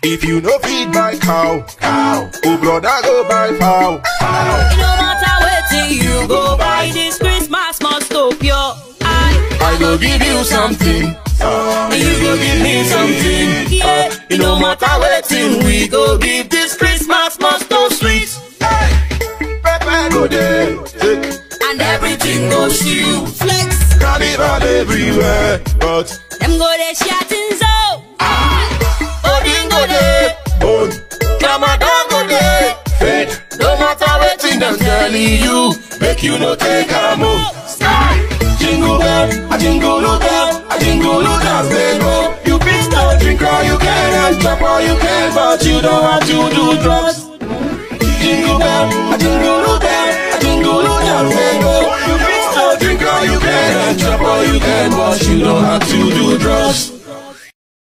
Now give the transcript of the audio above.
If you no feed my cow, oh brother go buy fowl. No matter what you go buy, this Christmas must stop your eye. I go give you something, you go give me something. Yeah. No matter what we go give, this Christmas must go sweet. Pepper go there, and everything goes to you. Flex, carnival everywhere, but them go there shouting so. Odin go there, Ramadan go there. Faith, no matter what them telling you, make you no take a move. Jingle bell, a jingle bell, a jingle bell, bell. You be still drink all you can and chop all you can, but you don't have to do drugs. Jingle bell, a jingle bell, a jingle bell. You be still drink all you can and chop all you can, but you don't have to do drugs.